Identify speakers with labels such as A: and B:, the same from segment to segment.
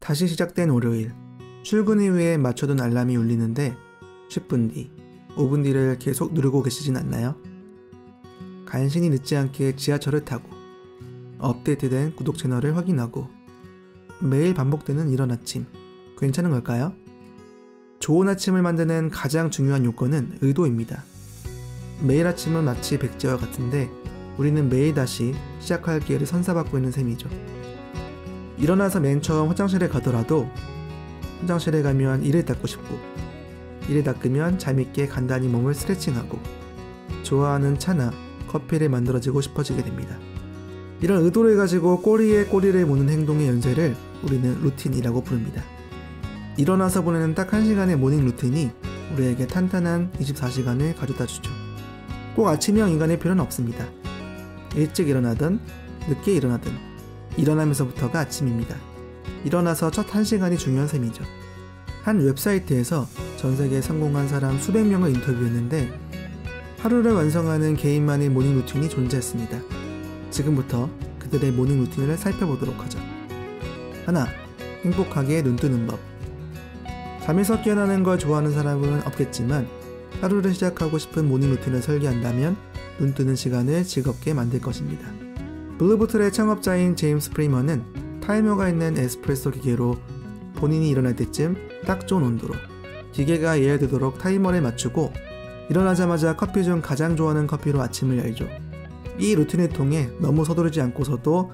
A: 다시 시작된 월요일. 출근 이후에 맞춰둔 알람이 울리는데 10분 뒤, 5분 뒤를 계속 누르고 계시진 않나요? 간신히 늦지 않게 지하철을 타고 업데이트된 구독 채널을 확인하고 매일 반복되는 이런 아침, 괜찮은 걸까요? 좋은 아침을 만드는 가장 중요한 요건은 의도입니다. 매일 아침은 마치 백제와 같은데 우리는 매일 다시 시작할 기회를 선사받고 있는 셈이죠. 일어나서 맨 처음 화장실에 가더라도 화장실에 가면 이를 닦고 싶고, 이를 닦으면 잠있게 간단히 몸을 스트레칭하고 좋아하는 차나 커피를 만들어주고 싶어지게 됩니다. 이런 의도를 가지고 꼬리에 꼬리를 무는 행동의 연쇄를 우리는 루틴이라고 부릅니다. 일어나서 보내는 딱 1시간의 모닝 루틴이 우리에게 탄탄한 24시간을 가져다주죠. 꼭 아침형 인간의 필요는 없습니다. 일찍 일어나든 늦게 일어나든 일어나면서부터가 아침입니다. 일어나서 첫 1시간이 중요한 셈이죠. 한 웹사이트에서 전세계에 성공한 사람 수백 명을 인터뷰했는데 하루를 완성하는 개인만의 모닝 루틴이 존재했습니다. 지금부터 그들의 모닝 루틴을 살펴보도록 하죠. 하나, 행복하게 눈 뜨는 법. 잠에서 깨어나는 걸 좋아하는 사람은 없겠지만 하루를 시작하고 싶은 모닝 루틴을 설계한다면 눈 뜨는 시간을 즐겁게 만들 것입니다. 블루보틀의 창업자인 제임스 프리먼은 타이머가 있는 에스프레소 기계로 본인이 일어날 때쯤 딱 좋은 온도로 기계가 예열되도록 타이머를 맞추고 일어나자마자 커피 중 가장 좋아하는 커피로 아침을 열죠. 이 루틴을 통해 너무 서두르지 않고서도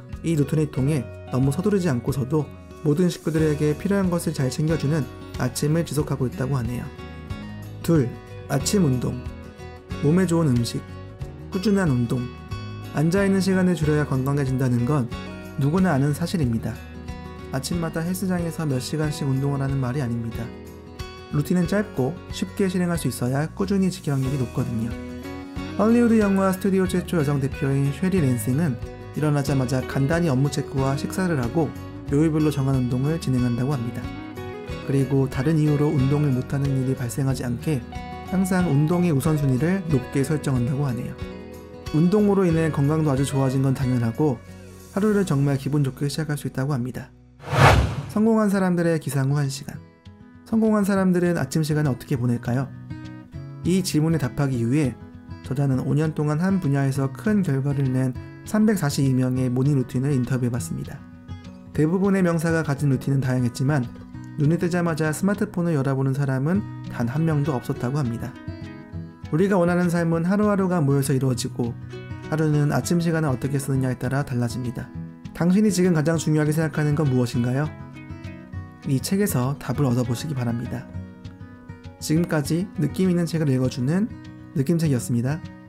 A: 모든 식구들에게 필요한 것을 잘 챙겨주는 아침을 지속하고 있다고 하네요. 둘, 아침 운동. 몸에 좋은 음식, 꾸준한 운동. 앉아있는 시간을 줄여야 건강해진다는 건 누구나 아는 사실입니다. 아침마다 헬스장에서 몇 시간씩 운동을 하는 말이 아닙니다. 루틴은 짧고 쉽게 실행할 수 있어야 꾸준히 지킬 확률이 높거든요. 헐리우드 영화 스튜디오 최초 여성 대표인 쉐리 랜싱은 일어나자마자 간단히 업무 체크와 식사를 하고 요일별로 정한 운동을 진행한다고 합니다. 그리고 다른 이유로 운동을 못하는 일이 발생하지 않게 항상 운동의 우선순위를 높게 설정한다고 하네요. 운동으로 인해 건강도 아주 좋아진 건 당연하고 하루를 정말 기분 좋게 시작할 수 있다고 합니다. 성공한 사람들의 기상 후 1시간. 성공한 사람들은 아침 시간을 어떻게 보낼까요? 이 질문에 답하기 위해 저자는 5년 동안 한 분야에서 큰 결과를 낸 342명의 모닝 루틴을 인터뷰해봤습니다. 대부분의 명사가 가진 루틴은 다양했지만 눈을 뜨자마자 스마트폰을 열어보는 사람은 단 한 명도 없었다고 합니다. 우리가 원하는 삶은 하루하루가 모여서 이루어지고 하루는 아침 시간을 어떻게 쓰느냐에 따라 달라집니다. 당신이 지금 가장 중요하게 생각하는 건 무엇인가요? 이 책에서 답을 얻어보시기 바랍니다. 지금까지 느낌 있는 책을 읽어주는 느낌책이었습니다.